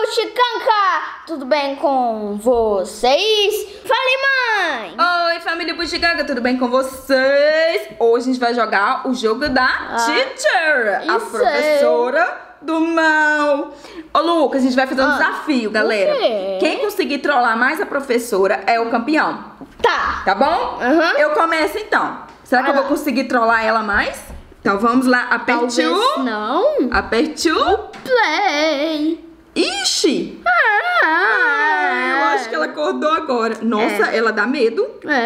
Buxicanca! Tudo bem com vocês? Fale, mãe! Oi, família Buxicanca, tudo bem com vocês? Hoje a gente vai jogar o jogo da Teacher, a professora do mal. Ô, Lucas, a gente vai fazer um desafio, galera. Quem conseguir trollar mais a professora é o campeão. Tá bom? Eu começo então. Será que eu vou conseguir trollar ela mais? Então vamos lá, aperte o... Não. Aperte o... Play. Ixi! Eu acho que ela acordou agora. Nossa, ela dá medo.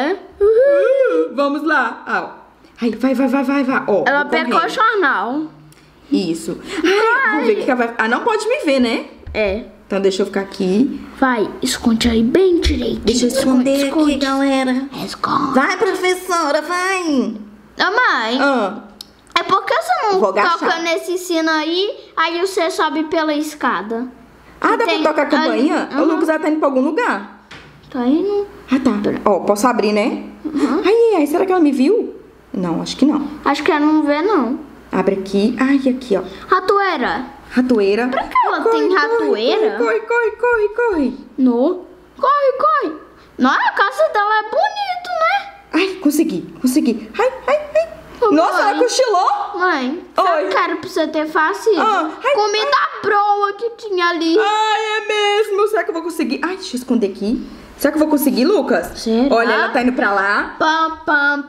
Vamos lá. Ai, vai. Ó, ela pegou o jornal. Isso. Ai, vou ver o que ela vai... Ah, não pode me ver, né? Então deixa eu ficar aqui. Vai, esconde aí bem direito. Deixa eu esconder aqui, galera. Esconde. Vai, professora, vai. Mãe. É porque você não Vou toca agachar. nesse sino aí você sobe pela escada. Ah, dá pra tocar a campainha? O Lucas já tá indo pra algum lugar. Tá indo? Ah, tá. Ó, posso abrir, né? Ai, será que ela me viu? Não, acho que não. Acho que ela não vê, não. Abre aqui. Ai, aqui, ó. Ratoeira. Ratoeira. Pra que ela tem ratoeira? Corre. No. Corre. Não, a casa dela é bonito, né? Ai, consegui. Ai. Nossa, ela cochilou. Mãe, sabe o que era pra você ter facido? Comida broa que tinha ali. Ai, é mesmo. Será que eu vou conseguir? Ai, deixa eu esconder aqui. Será que eu vou conseguir, Lucas? Será? Olha, ela tá indo pra lá. Pam.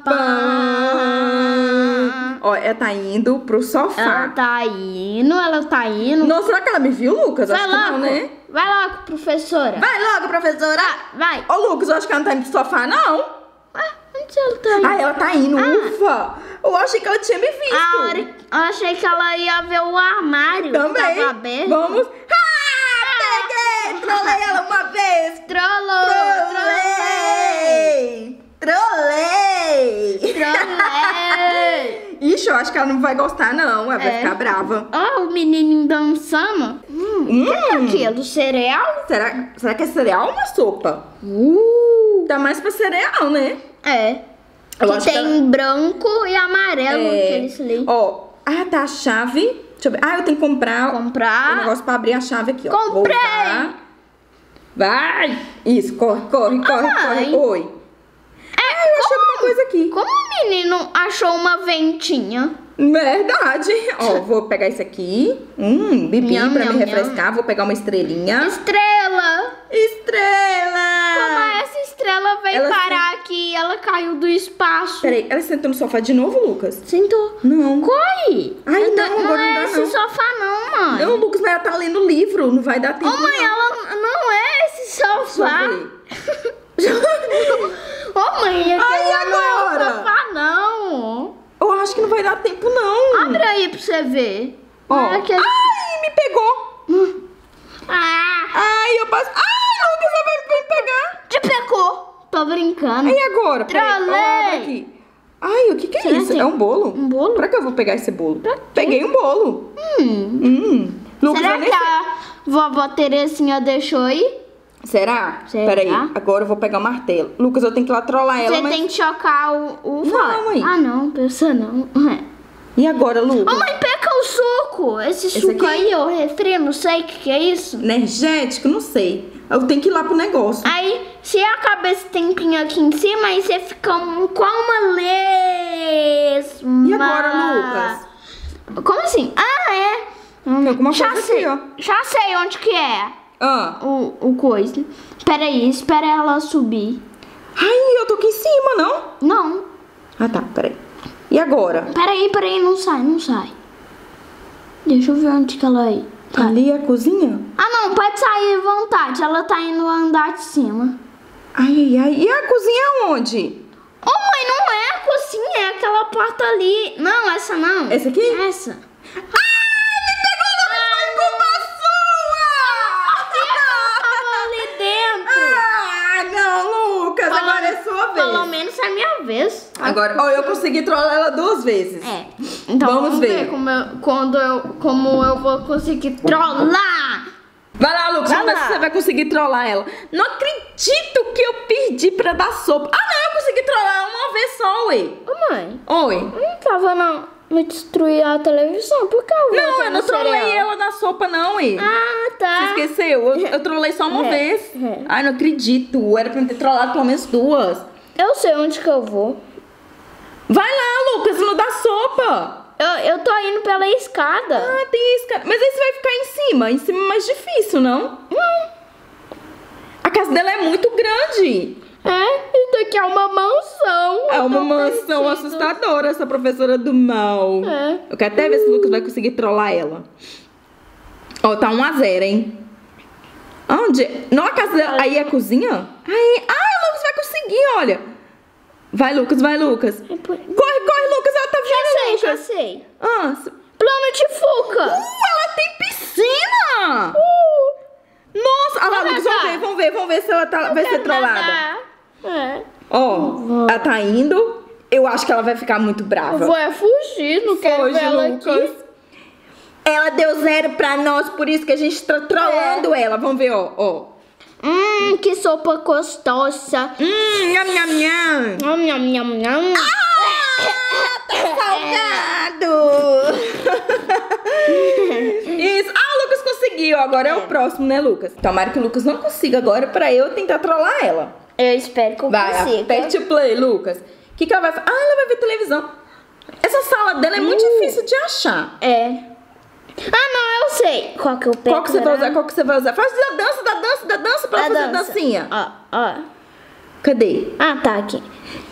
Ó, ela tá indo pro sofá. Ela tá indo. Nossa, será que ela me viu, Lucas? Acho que não, né? Vai logo, professora. Vai logo, professora. Vai. Ô, Lucas, eu acho que ela não tá indo pro sofá, não. Onde ela tá indo? Ela tá indo, ufa. Eu achei que ela tinha me visto. Eu achei que ela ia ver o armário. Também. Que tava aberto. Vamos. Peguei. Trolei ela uma vez. Trolei. Ixi, eu acho que ela não vai gostar, não. Ela vai ficar brava. Ó, o menininho dançando. O que é aquilo? Cereal? Será que é cereal ou uma sopa? Dá mais pra cereal, né? Eu acho que tem branco e amarelo aqueles ali. Ó, tá a chave. Deixa eu ver. Eu tenho que comprar o negócio pra abrir a chave aqui, ó. Comprei! Vou usar. Vai! Isso, corre. Oi. Eu achei alguma coisa aqui. Como o menino achou uma ventinha? Verdade. Ó, vou pegar isso aqui. Bibi pra me refrescar. Vou pegar uma estrelinha. Estrela! Estrela! Como essa estrela veio parar aqui e ela caiu do espaço? Peraí, ela sentou no sofá de novo, Lucas? Sentou. Não. Corre! Ai, não, agora não é não dá, esse não. sofá não, mãe. Não, Lucas, mas ela tá lendo livro. Não vai dar tempo. Mãe, ela não é esse sofá. Mãe, Ai, agora? não é o sofá, não. Eu acho que não vai dar tempo, não. Abre aí pra você ver. Ó. Ai, me pegou. Ai, eu passo. Ai, Lucas, ela vai me pegar. Te pegou. Tô brincando. E agora? Trolei. Aqui. Ai, o que é isso? É um bolo? Um bolo? Pra que eu vou pegar esse bolo? Peguei um bolo. Lucas, será que a vovó Terezinha deixou aí? Será? Peraí, agora eu vou pegar o martelo. Lucas, eu tenho que ir lá trollar ela, Você tem que chocar o Não, mãe. não, pensa não. E agora, Lucas? Mãe, pega o suco. Esse suco aqui? aí, o refri, não sei o que é isso. Energético? Não sei. Eu tenho que ir lá pro negócio. Aí, se acaba esse tempinho aqui em cima, aí você fica com uma lesma. E agora, Lucas? Como assim? Tem alguma coisa aqui, ó. Já sei onde que é. O coisa. Peraí, espera ela subir. Ai, eu tô aqui em cima, não? Não. Tá, peraí. E agora? Peraí, não sai. Deixa eu ver onde que ela é. Tá. Ali é a cozinha? Não, pode sair à vontade. Ela tá indo andar de cima. Ai. E a cozinha é onde? Mãe, não é a cozinha, é aquela porta ali. Não, essa não. Essa aqui? Essa. Agora é sua vez. Pelo menos é minha vez. Agora, eu consegui trollar ela 2 vezes. Então vamos ver como eu vou conseguir trollar. Vai lá, Lucas, vamos ver se você vai conseguir trollar ela. Não acredito que eu perdi pra dar sopa. Não, eu consegui trollar uma vez só, ué. Mãe. Oi. Eu não tava me destruir a televisão, por que eu vou Não, eu não trolei ela na sopa, não, ué. tá. Você esqueceu? Eu trolei só uma vez. Ai, não acredito. Era pra eu ter trollado pelo menos 2. Eu sei onde que eu vou. Vai lá, Lucas, não dá sopa. Eu tô indo pela escada. Ah, tem escada. Mas aí você vai ficar em cima. Em cima é mais difícil, não? Não. A casa dela é muito grande. Isso daqui é uma mansão. É uma mansão assustadora, essa professora do mal. Eu quero até ver se o Lucas vai conseguir trollar ela. Ó, tá 1-0, hein? Onde? Não, a casa dela. Aí é a cozinha? Aí. Ai, o Lucas vai conseguir, olha. Vai, Lucas, vai, Lucas. Corre, Lucas, ela tá vindo, Já Lucas. sei. Plano de fuca. Ela tem piscina. Nossa, olha lá, Lucas, vamos ver se ela vai ser trollada. Ó, ela tá indo. Eu acho que ela vai ficar muito brava. Vai fugir, não quero ver ela aqui. Ela deu 0 pra nós, por isso que a gente tá trollando ela. Vamos ver, ó. Que sopa gostosa. Nham, nham, nham. Nham, nham, nham. Tá salgado. Isso. O Lucas conseguiu. Agora é o próximo, né, Lucas? Tomara que o Lucas não consiga agora pra eu tentar trollar ela. Eu espero que eu consiga. Vai, aperte o play, Lucas. O que ela vai fazer? Ela vai ver televisão. Essa sala dela é muito difícil de achar. Não, eu sei. Qual que eu pego? Qual que você vai usar? Faz da dança pra fazer dancinha. Ó. Cadê? Tá aqui.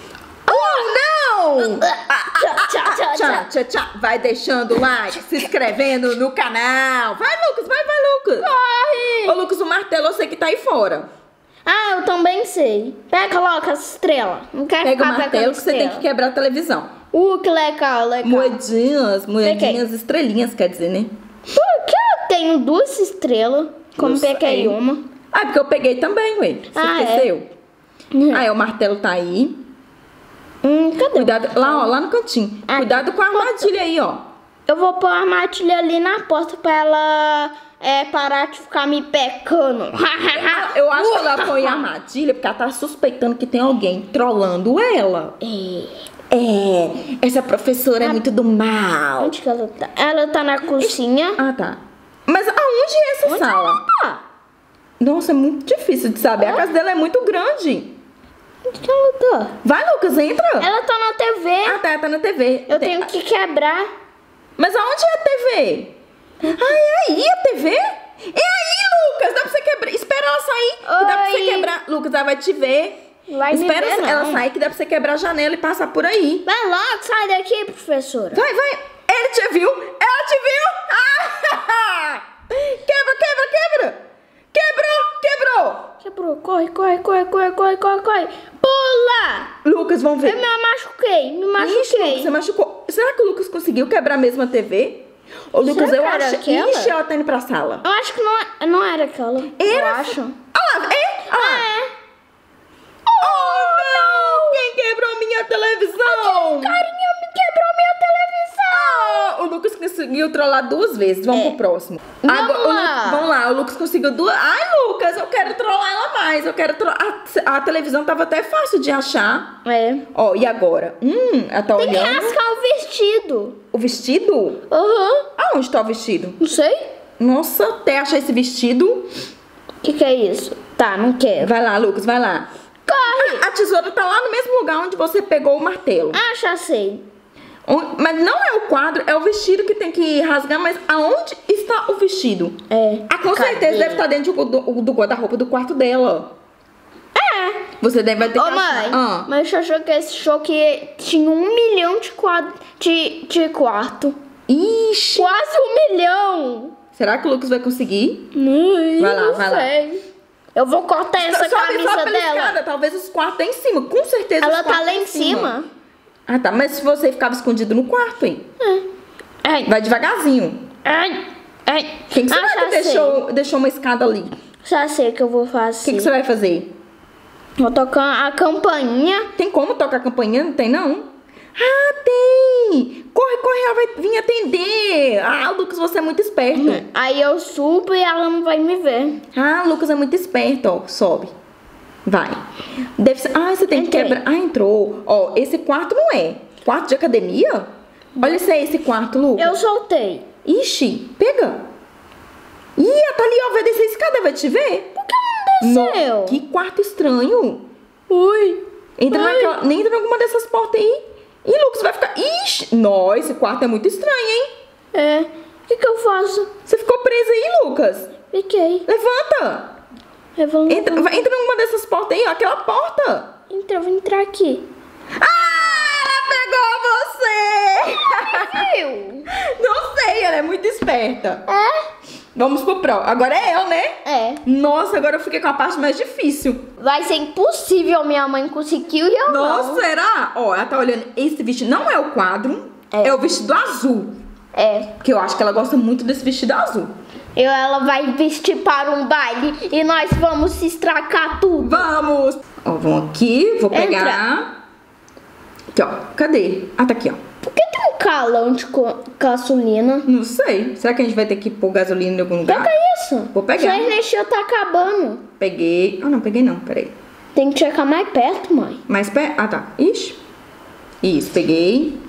Não! Tchau. Vai deixando o like, se inscrevendo no canal. Vai, Lucas. Corre! Ô, Lucas, o martelo eu sei que tá aí fora. Eu também sei. Coloca as estrelas. Não quero Pega o ficar martelo pegando que você tem estrela. que quebrar a televisão. Que legal. Moedinhas, estrelinhas, quer dizer, né? Por que eu tenho 2 estrelas? Como peguei uma? Porque eu peguei também, ué. Você esqueceu? O martelo tá aí. Cadê? Cuidado, lá no cantinho. Cuidado com a armadilha aí, ó. Eu vou pôr a armadilha ali na porta pra ela parar de ficar me pecando. Eu acho que ela põe a armadilha porque ela tá suspeitando que tem alguém trollando ela. Essa professora é muito do mal. Onde que ela tá? Ela tá na cozinha. Tá. Mas aonde é essa sala? Ela tá? Nossa, é muito difícil de saber. A casa dela é muito grande. Onde que ela tá? Vai, Lucas, entra. Ela tá na TV. Tá na TV. Eu tenho que quebrar. Mas aonde é a TV? É aí a TV? É aí, Lucas. Dá pra você quebrar. Espera ela sair. Que dá pra você quebrar. Lucas, ela vai te ver. Espera ela sair que dá pra você quebrar a janela e passar por aí. Vai logo, sai daqui, professora. Vai. Ele te viu. Ela te viu. Quebra. Quebrou. Corre. Pula. Lucas, vamos ver. Eu me machuquei. Ixi, Lucas, você machucou. Será que o Lucas conseguiu quebrar mesmo a TV? Ô, Lucas, eu acho. Ixi, ela tá indo pra sala. Eu acho que não era aquela. Eu acho. Olha lá. Não! Quem quebrou minha televisão? O carinha me quebrou minha televisão. O Lucas conseguiu trollar 2 vezes. Vamos pro próximo. Vamos lá. O Lucas conseguiu 2. Ai, Lucas, eu quero trollar ela mais. Eu quero trollar. A televisão tava até fácil de achar. E agora? Ela tá olhando. Tem que rascar o vestido. O vestido? Aonde tá o vestido? Não sei. Nossa, até achar esse vestido. O que é isso? Tá, não quero. Vai lá, Lucas, vai lá. Corre! A tesoura tá lá no mesmo lugar onde você pegou o martelo. Já sei. Mas não é o quadro, é o vestido que tem que rasgar. Mas aonde está o vestido? Com certeza deve estar dentro do guarda-roupa do quarto dela. Você vai ter que achar. Mãe, mas eu achou que esse show que tinha 1 milhão de quarto. Ixi! Quase 1 milhão! Será que o Lucas vai conseguir? Vai lá. Sei. Eu vou cortar essa camisa pela dela. Escada. Talvez os quartos em cima. Com certeza ela tá lá em cima. Tá. Mas se você ficava escondido no quarto, hein? Vai devagarzinho. Quem que será que deixou uma escada ali? Já sei o que eu vou fazer. O que você vai fazer? Vou tocar a campainha. Tem como tocar a campainha? Não tem, não? Tem! Corre, ela vai vir atender. Lucas, você é muito esperto. Aí eu subo e ela não vai me ver. Lucas é muito esperto, ó. Sobe. Vai. Deve ser... você tem que quebrar... entrou. Esse quarto não é. Quarto de academia? Olha esse quarto, Lucas. Eu soltei. Ixi, pega. Ih, tá ali, ó, vai descer a escada, vai te ver. Por que não desceu? Que quarto estranho. Ui. Entra naquela... Nem entra em alguma dessas portas aí. Ih, Lucas, vai ficar... Ixi, nossa, esse quarto é muito estranho, hein? É. O que eu faço? Você ficou presa aí, Lucas? Fiquei. Levanta. Entra em alguma dessas portas aí, ó. Aquela porta. Então, vou entrar aqui. Ela pegou você! Viu? Não sei, ela é muito esperta. É? Vamos pro próximo. Agora é eu, né? É. Nossa, agora eu fiquei com a parte mais difícil. Vai ser impossível minha mãe conseguiu e eu Nossa, não. será? Ó, ela tá olhando. Esse vestido não é o quadro, é o vestido azul. É. Porque eu acho que ela gosta muito desse vestido azul. Ela vai vestir para um baile e nós vamos se estracar tudo. Vamos! Ó, vamos aqui, vou pegar. Aqui, ó. Cadê? Ah, tá aqui, ó. Por que tem um calão de gasolina? Não sei. Será que a gente vai ter que pôr gasolina em algum lugar? Pega isso. Vou pegar. Sua energia tá acabando. Peguei. Ah, não, peguei não. Peraí. Tem que chegar mais perto, mãe. Mais perto? Ah, tá. Ixi. Isso, peguei.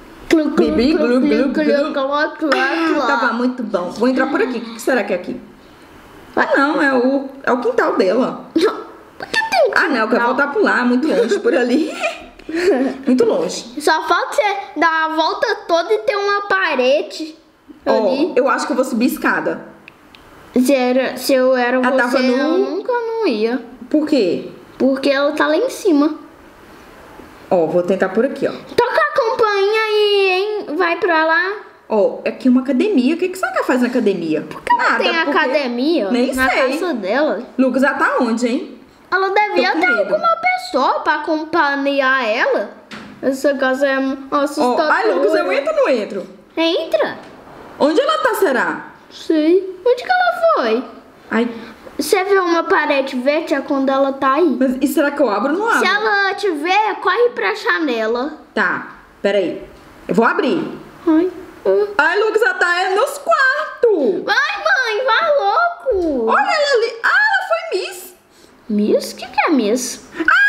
Tava muito bom. Vou entrar por aqui. O que será que é aqui? Ah, não. É o quintal dela. Por que tem um Ah, não. Eu quero voltar por lá. Muito longe por ali. Muito longe. Só falta você dar a volta toda e ter uma parede ali. Ó, eu acho que eu vou subir escada. Se eu era Ela tava você, no- eu nunca não ia. Por quê? Porque ela tá lá em cima. Ó, vou tentar por aqui, ó. Toca a campainha e vai pra lá. Ó, aqui é uma academia. O que será que ela faz na academia? Nada. Tem porque- academia Nem na sei. casa dela. Lucas, ela tá onde, hein? Ela devia Tô com ter medo. alguma pessoa pra acompanhar ela. Essa casa é Ó, assustadora. ai, Lucas, eu entro ou não entro? Entra. Onde ela tá, será? Sei. Onde que ela foi? Ai, Você vê uma parede verde é quando ela tá aí. mas e será que eu abro ou não abro? Se ela te ver, corre pra janela. Tá, peraí. Eu vou abrir. Ai. Ai, Lucas, ela tá nos quartos. Vai, mãe, vai louco. Olha ela ali. Ah, ela foi Miss. Miss? O que é Miss?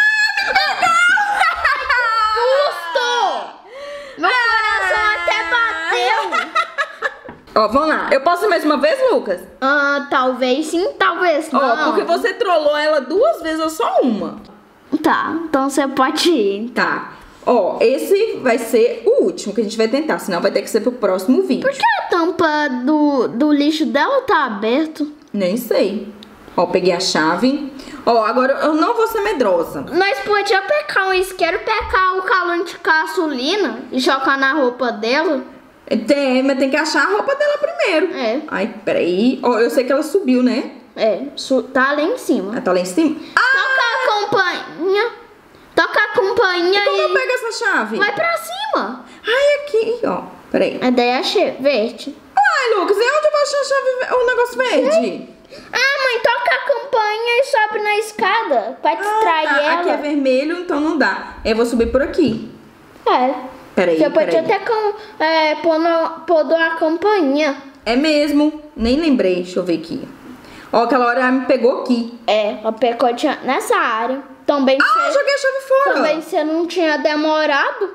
Susto! Meu coração até bateu. Ó, vamos lá. Eu posso mais uma vez, Lucas? Ah, talvez sim, talvez não. Ó, porque você trollou ela 2 vezes ou só uma. Tá, então você pode ir. Tá. Ó, esse vai ser o último que a gente vai tentar, senão vai ter que ser pro próximo vídeo. Por que a tampa do lixo dela tá aberta? Nem sei. Ó, peguei a chave. Ó, agora eu não vou ser medrosa. Nós podíamos pegar um isqueiro, pegar o calão de gasolina e jogar na roupa dela. Tem, mas tem que achar a roupa dela primeiro. É. Ai, peraí. Ó, eu sei que ela subiu, né? É, tá lá em cima. Ela tá lá em cima. Toca a campainha. Toca a campainha Como eu e pego essa chave? vai pra cima. Ai, aqui, ó. Peraí. A ideia é verde. Ai, Lucas, e onde eu vou achar a chave, o negócio verde? Ah, mãe, toca a campainha e sobe na escada pra distrair tá. ela. Aqui é vermelho, então não dá. Eu vou subir por aqui. É. Peraí, Você podia peraí. até pôr a campainha. É mesmo. Nem lembrei. Deixa eu ver aqui. Ó, aquela hora ela me pegou aqui. É, a pecotinha nessa área. Também Ah, joguei a chave fora. também você não tinha demorado.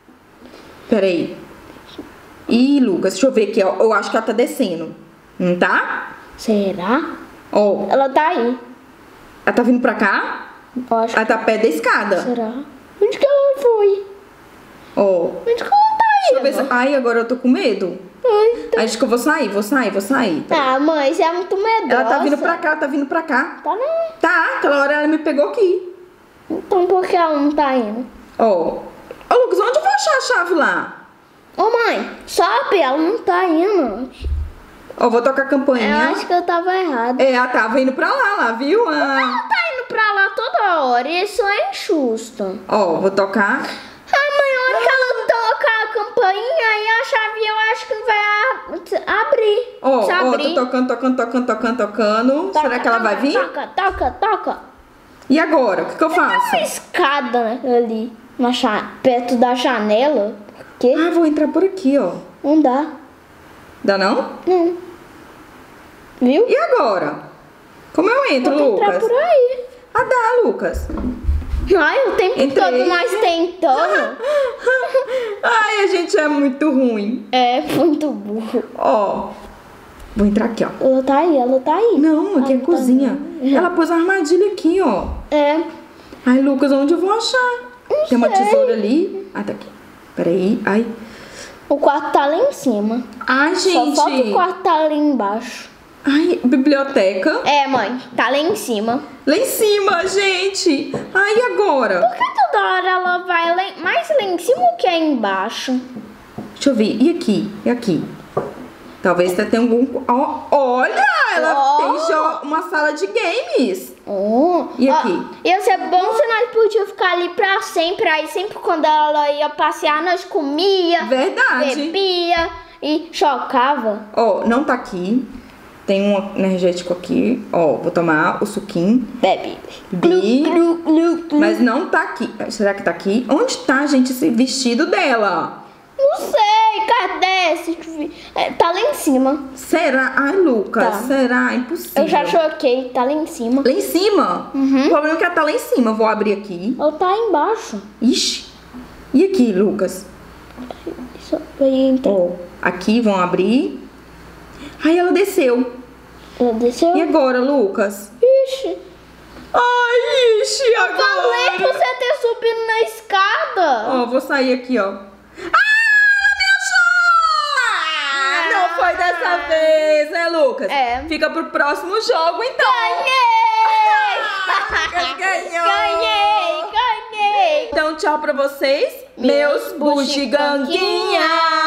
Peraí. Ih, Lucas, deixa eu ver aqui, ó. Eu acho que ela tá descendo. Não tá? Será? Ó, Ela tá aí. ela tá vindo pra cá? Eu acho Ela tá perto da escada. Será? Onde que ela foi? Ó. Onde que ela tá Deixa eu ver indo? se... Ai, agora eu tô com medo. Ai, tá. Acho que eu vou sair. Ah, mãe, você é muito medrosa. Ela tá vindo pra cá, ela tá vindo pra cá. Tá não. Tá, aquela hora ela me pegou aqui. Então por que ela não tá indo? Ó. Ô, Lucas, onde eu vou achar a chave lá? Ô mãe, sobe, ela não tá indo. Ó, vou tocar a campainha. Eu acho que eu tava errada. É, ela tava indo pra lá, viu? Ah. Ela tá indo pra lá toda hora e isso é injusto. Ó, vou tocar. Ah, mãe, a hora que ela toca a campainha e a chave eu acho que vai abrir. Ó, Se ó, abrir. tô tocando. Toca, Será que ela vai vir? Toca. E agora? O que eu Tem uma faço? escada ali, perto da janela. Por quê? Ah, vou entrar por aqui, ó. Não dá. Dá não? Não. Viu? E agora? Como eu entro, Vou entrar Lucas? por aí. Ah, dá, Lucas. Ai, o tempo Entrei. todo nós tentando. Ai, a gente é muito ruim. É muito burro. Ó. Vou entrar aqui, ó. Ela tá aí, ela tá aí. Não, aqui é a tá cozinha. Ela pôs a armadilha aqui, ó. É. Ai, Lucas, onde eu vou achar? Tem uma sei. tesoura ali. Ah, tá aqui. Peraí. Ai. O quarto tá lá em cima. Ai, gente. Só falta o quarto tá ali embaixo. Ai, biblioteca. É, mãe, tá lá em cima. Lá em cima, gente. Ai, e agora? Por que toda hora ela vai mais lá em cima que aí embaixo? Deixa eu ver. E aqui? E aqui? Talvez tenha algum... Ó, olha! Ela tem uma sala de games. E aqui? Ia ser bom se nós podíamos ficar ali pra sempre. Aí sempre quando ela ia passear, nós comia, Verdade. bebia e chocava. Ó, não tá aqui. Tem um energético aqui. Ó, vou tomar o suquinho. Bebe. Mas não tá aqui. Será que tá aqui? Onde tá, gente, esse vestido dela? Não sei, cadê? Tá lá em cima. Será? Ai, Lucas, Tá. será? Impossível. Eu já choquei, tá lá em cima. Lá em cima? O problema é que ela tá lá em cima. Eu vou abrir aqui. Ela tá aí embaixo. Ixi. E aqui, Lucas? Só vai entrar. Ó, aqui, vão abrir. Ai, ela desceu. Ela desceu. E agora, Lucas? Ixi. Ai, ixi, agora. Falei pra você ter subido na escada. Ó, vou sair aqui, ó. Não foi dessa vez, né, Lucas? É. Fica pro próximo jogo, então. Ganhei! Ganhou! Ganhei! Então, tchau pra vocês, meus bugiganguinhas!